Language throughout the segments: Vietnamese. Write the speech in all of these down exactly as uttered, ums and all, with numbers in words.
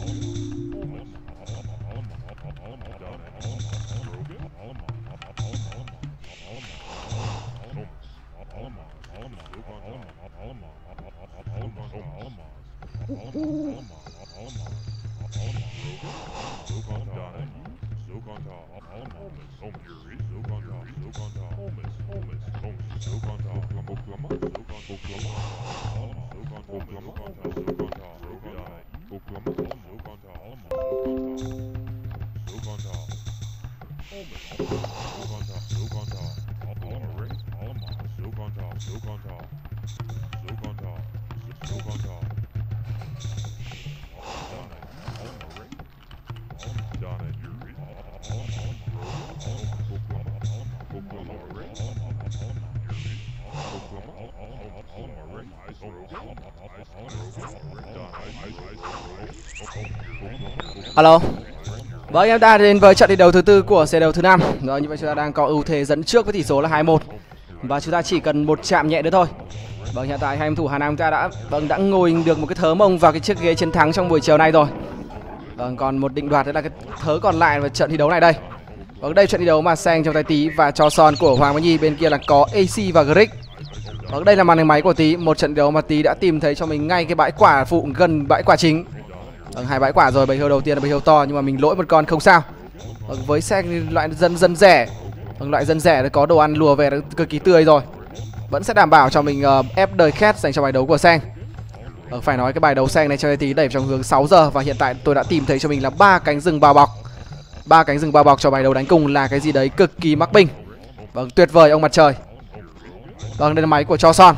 Alo. Vâng, em ta đến với trận thi đấu thứ tư của set đấu thứ năm. Rồi, như vậy chúng ta đang có ưu thế dẫn trước với tỷ số là hai một. Và chúng ta chỉ cần một chạm nhẹ nữa thôi. Vâng, hiện tại hai em thủ Hà Nam chúng ta đã vâng đã ngồi được một cái thớ mông vào cái chiếc ghế chiến thắng trong buổi chiều nay rồi. Vâng, còn một định đoạt đó là cái thớ còn lại vào trận thi đấu này đây. Vâng, đây trận thi đấu mà Sang trong tay Tý và cho son của Hoàng Văn Nhi, bên kia là có a xê và Grick. Vâng, đây là màn hình máy của Tý, một trận thi đấu mà Tý đã tìm thấy cho mình ngay cái bãi quả phụ gần bãi quả chính. Vâng, hai bãi quả rồi, bầy hươu đầu tiên là bầy hươu to nhưng mà mình lỗi một con không sao. Vâng, với Sang loại dân dân rẻ. Vâng, loại dân rẻ có đồ ăn lùa về cực kỳ tươi rồi. Vẫn sẽ đảm bảo cho mình uh, ép đời khét dành cho bài đấu của Sang. Vâng, phải nói cái bài đấu Sang này cho Tý đẩy trong hướng sáu giờ và hiện tại tôi đã tìm thấy cho mình là ba cánh rừng bao bọc. Ba cánh rừng bao bọc cho bài đấu đánh cùng là cái gì đấy cực kỳ mắc binh. Vâng, tuyệt vời ông mặt trời. Vâng, đây là máy của cho son.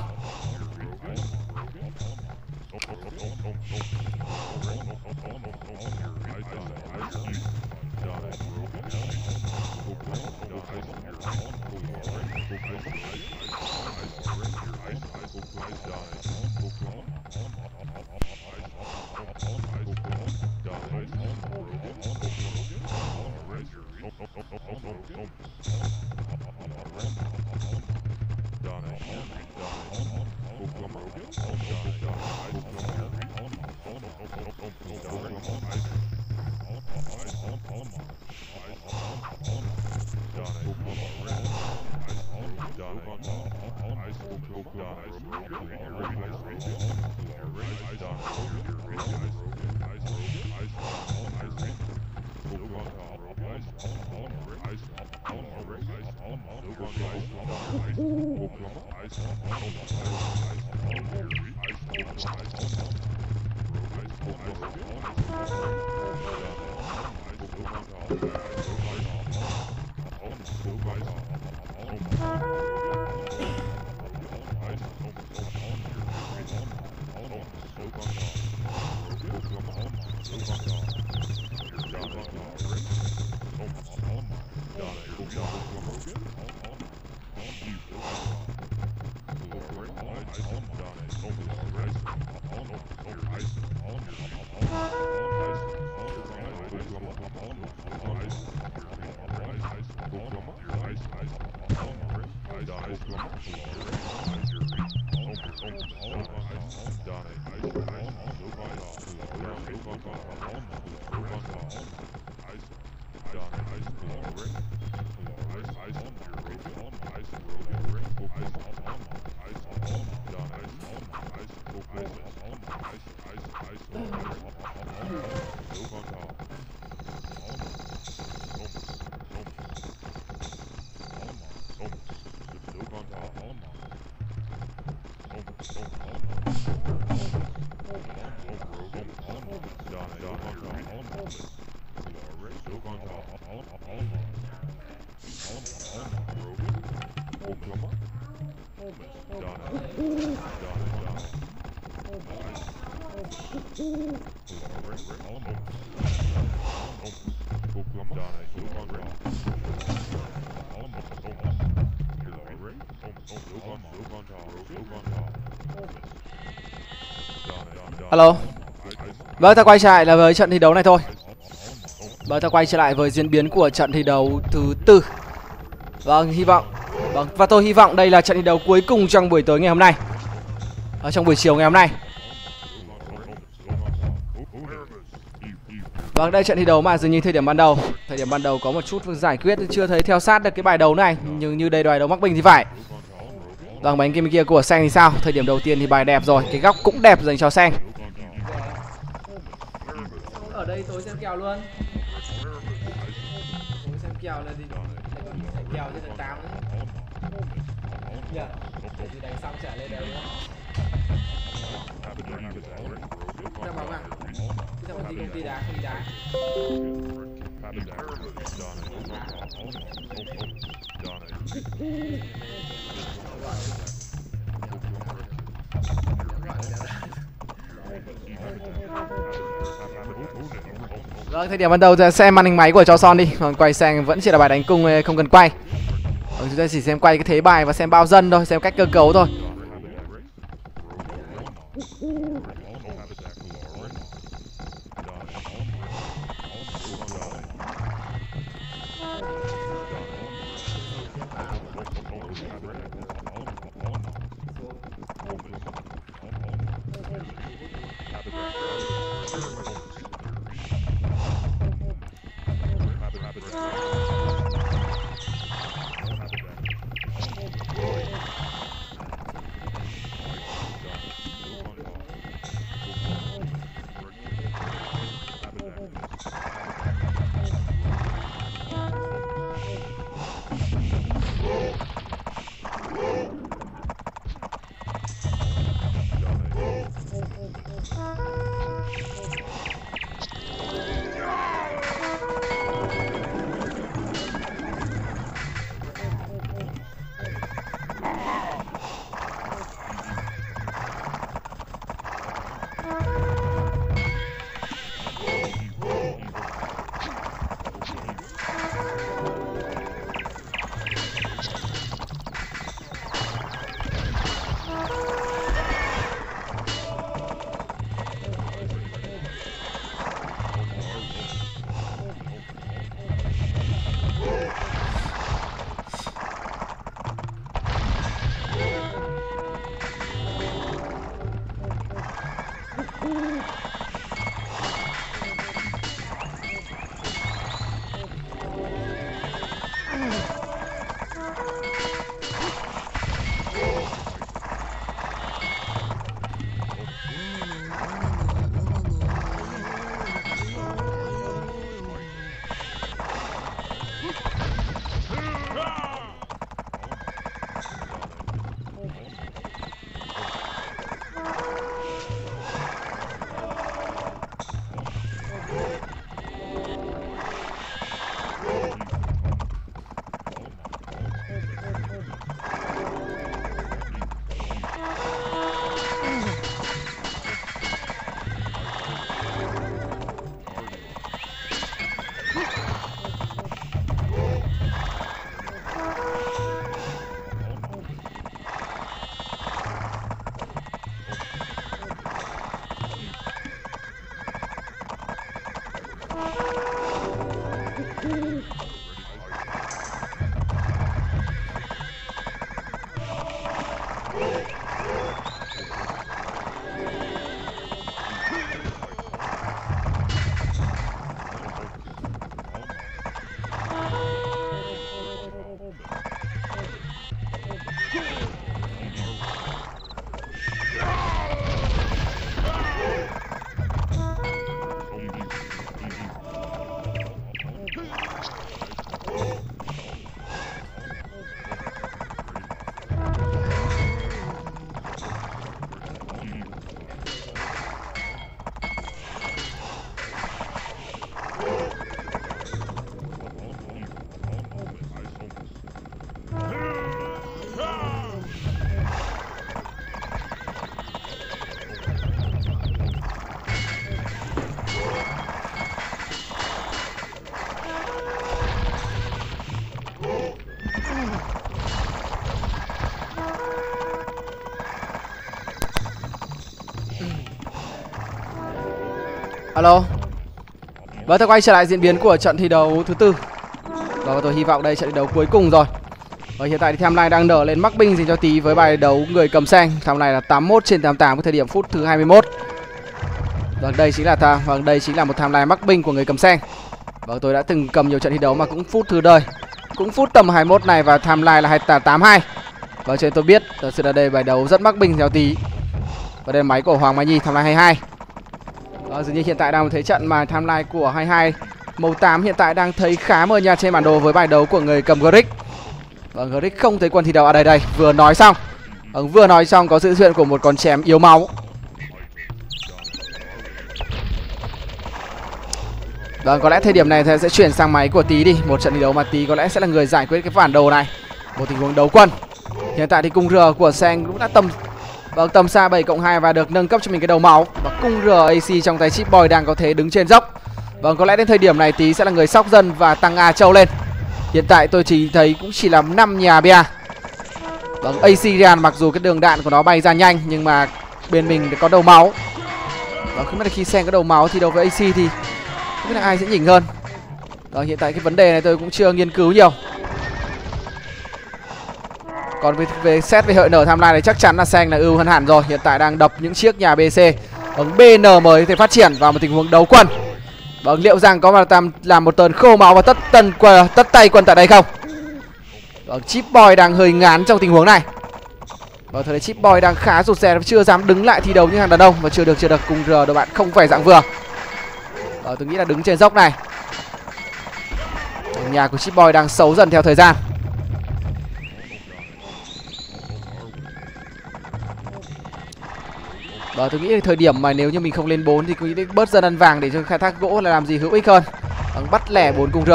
Alo. Vâng, ta quay trở lại là với trận thi đấu này thôi. Vâng, ta quay trở lại với diễn biến của trận thi đấu thứ tư. Vâng, hy vọng Vâng, và tôi hy vọng đây là trận thi đấu cuối cùng trong buổi tối ngày hôm nay. Ở trong buổi chiều ngày hôm nay. Vâng, đây trận thi đấu mà dường như thời điểm ban đầu Thời điểm ban đầu có một chút giải quyết, chưa thấy theo sát được cái bài đấu này. Nhưng như đây bài đấu mắc binh thì phải. Vâng, bánh kim kia của Sen thì sao? Thời điểm đầu tiên thì bài đẹp rồi, cái góc cũng đẹp dành cho Sen. Ở đây tôi xem kèo luôn. Tôi xem kèo là gì? Kèo trên tầng tám nữa. Dạ. Để gì đánh xong trả lên đây nữa. Ra báo à? Cái thằng gì công ty đá, không đi đá. Vâng, thời điểm ban đầu xem màn hình máy của cho Son đi, còn quay sang vẫn chỉ là bài đánh cung, không cần quay. Vâng, chúng ta chỉ xem quay cái thế bài và xem bao dân thôi, xem cách cơ cấu thôi. Alo. Vâng, tôi quay trở lại diễn biến của trận thi đấu thứ tư. Và tôi hy vọng đây trận thi đấu cuối cùng rồi. Và hiện tại thì Timeline đang nở lên mắc binh dành cho Tí với bài đấu người cầm xanh. Tham này là tám mươi mốt trên tám mươi tám cái thời điểm phút thứ hai mươi mốt. Vâng, đây chính là tha, vâng đây chính là một timeline mắc binh của người cầm sen. Vâng, tôi đã từng cầm nhiều trận thi đấu mà cũng phút thứ đời, cũng phút tầm hai mươi mốt này và timeline là hai tám hai. Vâng, cho nên tôi biết thật sự là đây bài đấu rất mắc binh theo tí. Và đây là máy của Hoàng Mai Nhi timeline hai hai. Vâng, dường như hiện tại đang thấy trận mà timeline của hai hai màu tám hiện tại đang thấy khá mờ nhạt trên bản đồ với bài đấu của người cầm Grick. Vâng, Grick không thấy quân thi đấu ở đây đây, vừa nói xong. Vâng, vừa nói xong có sự xuất hiện của một con chém yếu máu. Vâng, có lẽ thời điểm này thì sẽ chuyển sang máy của Tí đi. Một trận thi đấu mà Tí có lẽ sẽ là người giải quyết cái phản đồ này. Một tình huống đấu quân. Hiện tại thì cung R của Sen cũng đã tầm vâng, tầm xa bảy cộng hai và được nâng cấp cho mình cái đầu máu. Và cung R a xê trong tay Chip Boy đang có thể đứng trên dốc. Vâng, có lẽ đến thời điểm này Tí sẽ là người sóc dân và tăng A Châu lên. Hiện tại tôi chỉ thấy cũng chỉ là năm nhà bia. Vâng, a xê Rian mặc dù cái đường đạn của nó bay ra nhanh nhưng mà bên mình có đầu máu. Và không biết là khi Sen có đầu máu thì đấu với a xê thì không biết là ai sẽ nhỉnh hơn. Đó, hiện tại cái vấn đề này tôi cũng chưa nghiên cứu nhiều. Còn về, về xét về hợi nở timeline này chắc chắn là Sen là ưu hơn hẳn rồi. Hiện tại đang đập những chiếc nhà bê xê. Vâng, bê en mới có thể phát triển vào một tình huống đấu quân. Vâng, liệu rằng có mà tam làm một tơn khô máu và tất tần tất tay quân tại đây không? Vâng, Chip Boy đang hơi ngán trong tình huống này. Vâng, thời Chip Boy đang khá rụt rè, chưa dám đứng lại thi đấu như hàng đàn ông và chưa được chưa được cùng R đội bạn không phải dạng vừa. Vâng, tôi nghĩ là đứng trên dốc này. Nhà của Chip Boy đang xấu dần theo thời gian. Và tôi nghĩ thời điểm mà nếu như mình không lên bốn thì cũng nghĩ bớt dân ăn vàng để cho khai thác gỗ là làm gì hữu ích hơn. Vâng, bắt lẻ bốn cung R.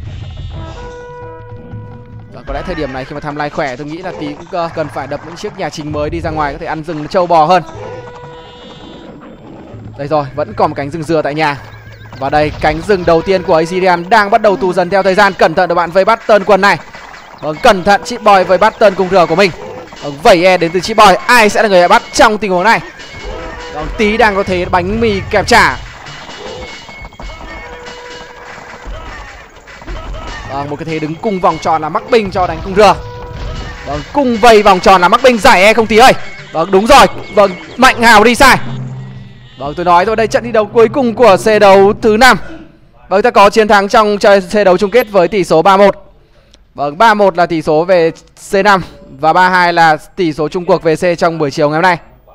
Và có lẽ thời điểm này khi mà timeline khỏe tôi nghĩ là Tí cũng cần phải đập những chiếc nhà chính mới đi ra ngoài có thể ăn rừng trâu bò hơn. Đây rồi, vẫn còn một cánh rừng dừa tại nhà. Và đây, cánh rừng đầu tiên của Assyrian đang bắt đầu tù dần theo thời gian. Cẩn thận các bạn vây bắt tơn quân này. Vâng, cẩn thận Chip Boy vây bắt tơn cung R của mình. Vâng, vẩy e đến từ Chip Boy. Ai sẽ là người bắt trong tình huống này? Vâng, Tí đang có thế bánh mì kẹp chả. Vâng, một cái thế đứng cung vòng tròn là mắc binh cho đánh cung R. Vâng, cung vây vòng tròn là mắc binh giải e không Tí ơi. Vâng, đúng rồi. Vâng, Mạnh Hào đi sai. Vâng, tôi nói rồi, đây trận thi đấu cuối cùng của C đấu thứ năm. Vâng, ta có chiến thắng trong C đấu chung kết với tỷ số ba một. Vâng, ba một là tỷ số về C năm và ba hai là tỷ số chung cuộc về C trong buổi chiều ngày hôm nay.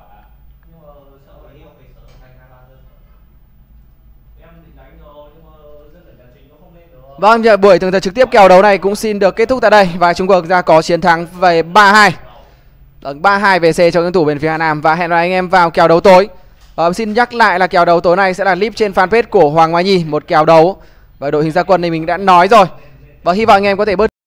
Vâng, buổi tường thuật trực tiếp kèo đấu này cũng xin được kết thúc tại đây và chung cuộc ra có chiến thắng về ba hai. Vâng, ba hai về C cho ứng thủ bên phía Hà Nam và hẹn gặp lại anh em vào kèo đấu tối. Và xin nhắc lại là kèo đấu tối này sẽ là clip trên fanpage của Hoàng Mai Nhi, một kèo đấu và đội hình ra quân thì mình đã nói rồi. Và hy vọng anh em có thể bớt